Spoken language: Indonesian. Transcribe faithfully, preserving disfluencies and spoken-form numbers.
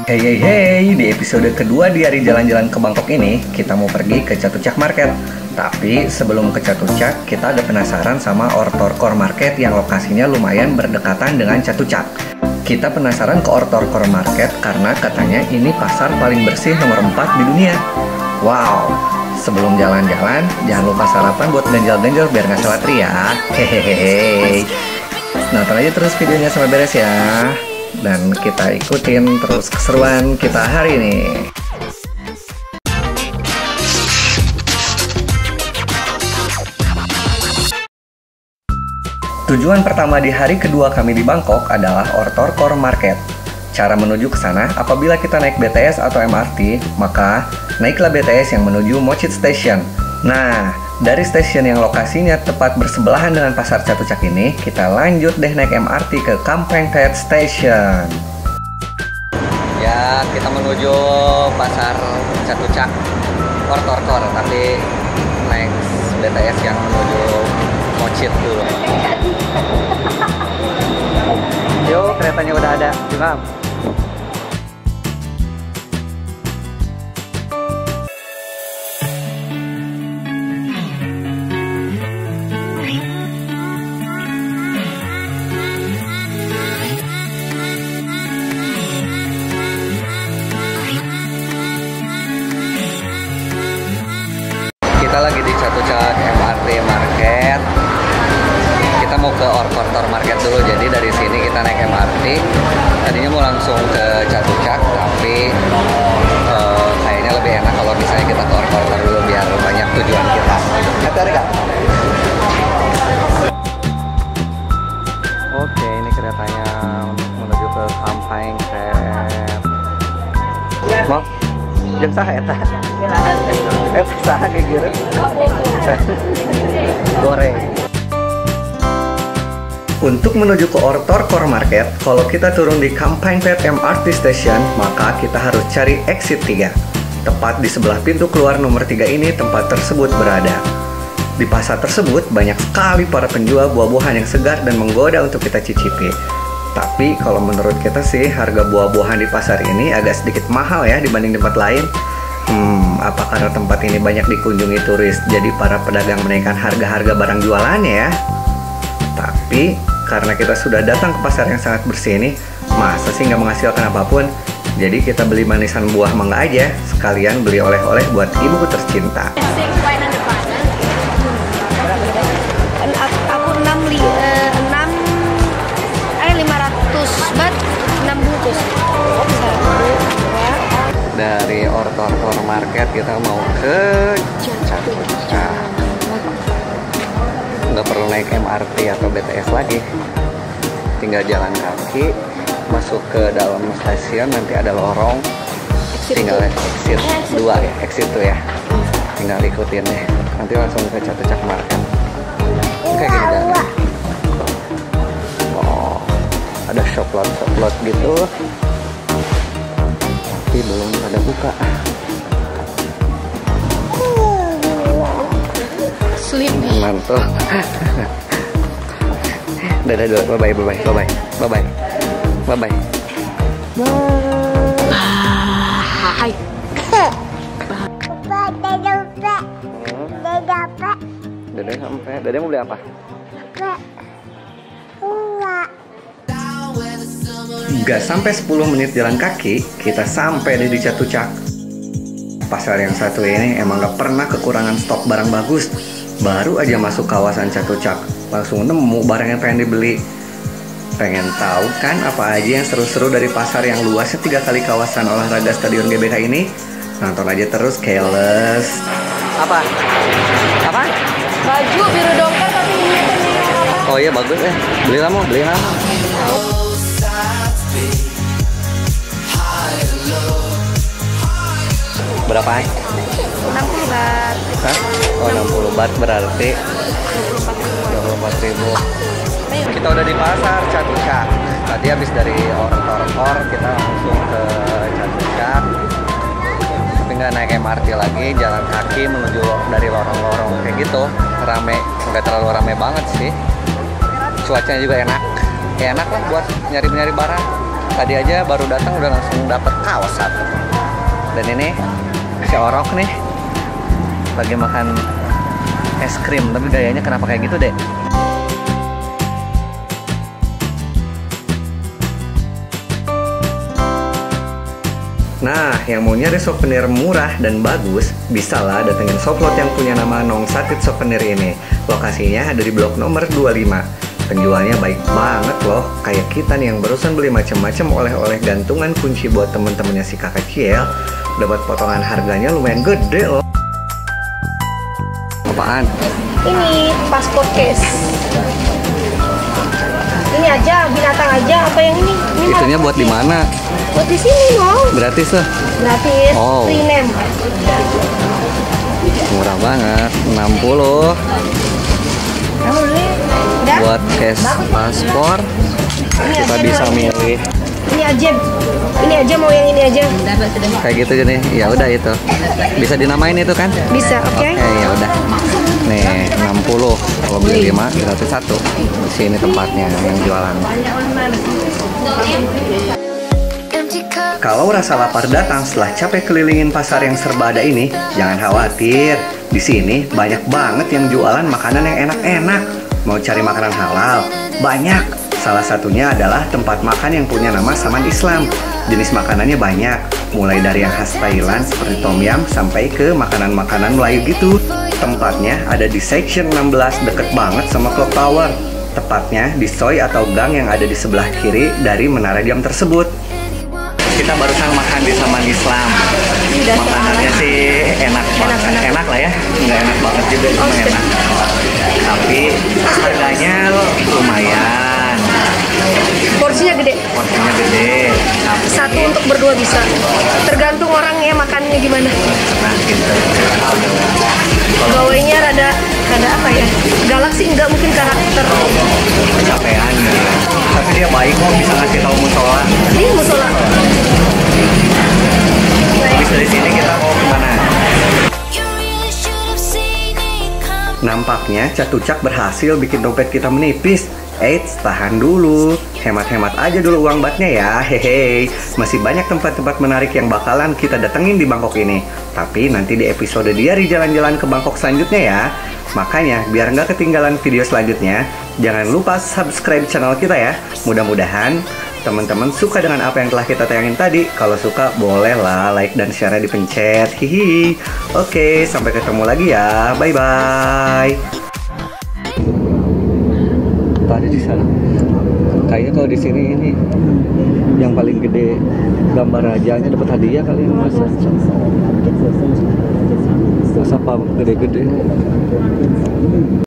Hey hey hey, di episode kedua di hari jalan-jalan ke Bangkok ini, kita mau pergi ke Chatuchak Market. Tapi sebelum ke Chatuchak, kita agak penasaran sama Ortorkor Market yang lokasinya lumayan berdekatan dengan Chatuchak. Kita penasaran ke Ortorkor Market karena katanya ini pasar paling bersih nomor empat di dunia. Wow, sebelum jalan-jalan, jangan lupa sarapan buat ganjal-ganjal biar nggak salah tri ya. Hehehe. Nonton aja terus videonya sampai beres ya. Dan kita ikutin terus keseruan kita hari ini. Tujuan pertama di hari kedua kami di Bangkok adalah Ortorkor Market. Cara menuju ke sana, apabila kita naik B T S atau M R T, maka naiklah B T S yang menuju Mochit Station. Nah, dari stasiun yang lokasinya tepat bersebelahan dengan pasar Chatuchak ini, kita lanjut deh naik M R T ke Kampeng Phet Station. Ya, kita menuju pasar Chatuchak Ortorkor, tapi naik B T S yang menuju Mochit dulu. Yuk, keretanya udah ada, Jumam. Kita lagi di Chatuchak M R T Market. Kita mau ke Ortorkor Market dulu. Jadi dari sini kita naik M R T. Tadinya mau langsung ke Chatuchak, tapi uh, kayaknya lebih enak kalau misalnya kita ke Ortorkor dulu biar banyak tujuan kita. Hati-hati Kak. Oke, ini keretanya menuju ke Kampeng Phet. Mau? Jam saha eta? Eh, saha kayak gitu. Goreng. Untuk menuju ke Ortorkor Market, kalau kita turun di Kampeng Phet M R T Station, maka kita harus cari exit tiga. Tepat di sebelah pintu keluar nomor tiga ini tempat tersebut berada. Di pasar tersebut banyak sekali para penjual buah-buahan yang segar dan menggoda untuk kita cicipi. Tapi kalau menurut kita sih harga buah-buahan di pasar ini agak sedikit mahal ya dibanding tempat lain. Hmm, apa karena tempat ini banyak dikunjungi turis, jadi para pedagang menaikkan harga-harga barang jualannya ya? Tapi karena kita sudah datang ke pasar yang sangat bersih ini, masa sih nggak menghasilkan apapun? Jadi kita beli manisan buah mangga aja, sekalian beli oleh-oleh buat ibuku tercinta. Aku enam li, enam eh lima ratus bat enam bungkus. Dari Ortorkor Market kita mau ke Chatuchak. Nggak perlu naik M R T atau B T S lagi, tinggal jalan kaki masuk ke dalam stasiun. Nanti ada lorong, tinggal exit dua ya, exit tuh ya, tinggal ikutin deh, nanti langsung ke Chatuchak Market. Kayak gini jalan. Oh, ada shoplot shoplot gitu, tapi belum pada buka. Sleepy. Mantul. Dadah dulu, bye bye, bye bye, bye bye, bye bye, bye bye. Hai. Dadah sampai, dadah mau beli apa? Gak sampai sepuluh menit jalan kaki, kita sampai di Chatuchak. Pasar yang satu ini emang gak pernah kekurangan stok barang bagus. Baru aja masuk kawasan Chatuchak, langsung nemu barang yang pengen dibeli. Pengen tahu kan apa aja yang seru-seru dari pasar yang luasnya tiga kali kawasan olahraga Stadion G B K ini? Nonton aja terus, Keles. Apa? Apa? Baju biru dompet tapi ini apa? Oh iya bagus ya, beli lah mau, beli lah. Berapa? enam puluh bat. Hah? Oh enam puluh bat berarti dua puluh empat ribu. Kita udah di pasar Chatuchak. Tadi habis dari Ortorkor kita langsung ke Chatuchak. Tapi nggak naik M R T lagi, jalan kaki menuju dari lorong-lorong kayak gitu. Rame, nggak terlalu rame banget sih. Cuacanya juga enak. Ya enak lah buat nyari-nyari barang. Tadi aja baru datang udah langsung dapat kaos satu. Dan ini si Orok nih lagi makan es krim, tapi gayanya kenapa kayak gitu deh? Nah, yang mau nyari souvenir murah dan bagus, bisalah datengin Soplot yang punya nama Nong Satit Souvenir ini. Lokasinya ada di blok nomor dua puluh lima. Penjualnya baik banget loh, kayak kita nih yang barusan beli macam-macam oleh-oleh gantungan kunci buat temen-temennya si kakak Ciel. Dapat potongan harganya lumayan gede loh. Apaan? Ini paspor case. Ini aja, binatang aja, apa yang ini? Ini Itunya buat di mana? Buat di sini dong. Gratis tuh? Gratis. Oh. Free name. Murah banget, enam puluh. Kamu beli? Udah? Buat case paspor, Ini kita aja bisa mau ini. milih Ini aja. Ini aja mau yang ini aja. kayak gitu gini. Ya udah itu. Bisa dinamain itu kan? Bisa, oke? Oke, ya udah. Nih, enam puluh. Kalau beli lima gratis satu. Di sini tempatnya yang jualan. Kalau rasa lapar datang setelah capek kelilingin pasar yang serba ada ini, jangan khawatir. Di sini banyak banget yang jualan makanan yang enak-enak. Mau cari makanan halal? Banyak. Salah satunya adalah tempat makan yang punya nama Saman Islam. Jenis makanannya banyak, mulai dari yang khas Thailand seperti Tom Yum sampai ke makanan-makanan Melayu gitu. Tempatnya ada di section enam belas, deket banget sama Clock Tower. Tepatnya di Soi atau gang yang ada di sebelah kiri dari menara jam tersebut. Kita barusan makan di Saman Islam. Makanannya sih enak banget, enak, enak lah ya, nggak enak banget juga, cuma enak. Tapi harganya lumayan. Porsinya gede. Porsinya gede. Tapi Satu untuk berdua bisa. Tergantung orangnya makannya gimana. nah gitu. Pegawainya rada rada apa ya? Galak sih enggak, mungkin karakter. Kecapean gitu. Tapi dia baik kok, bisa ngasih tahu musola. Ini musola. Habis dari sini kita mau kemana? Nampaknya Catucak berhasil bikin dompet kita menipis. Eits, tahan dulu. Hemat-hemat aja dulu uang batnya ya. Hehe. Masih banyak tempat-tempat menarik yang bakalan kita datengin di Bangkok ini. Tapi nanti di episode Diari Jalan-Jalan ke Bangkok selanjutnya ya. Makanya biar nggak ketinggalan video selanjutnya, jangan lupa subscribe channel kita ya. Mudah-mudahan teman-teman suka dengan apa yang telah kita tayangin tadi. Kalau suka bolehlah like dan share-nya dipencet. Hihi. Oke, sampai ketemu lagi ya. Bye-bye. Tadi di sana. Kayaknya kalau di sini ini yang paling gede gambar rajanya dapat hadiah kali ini, masa masa apa gede-gede.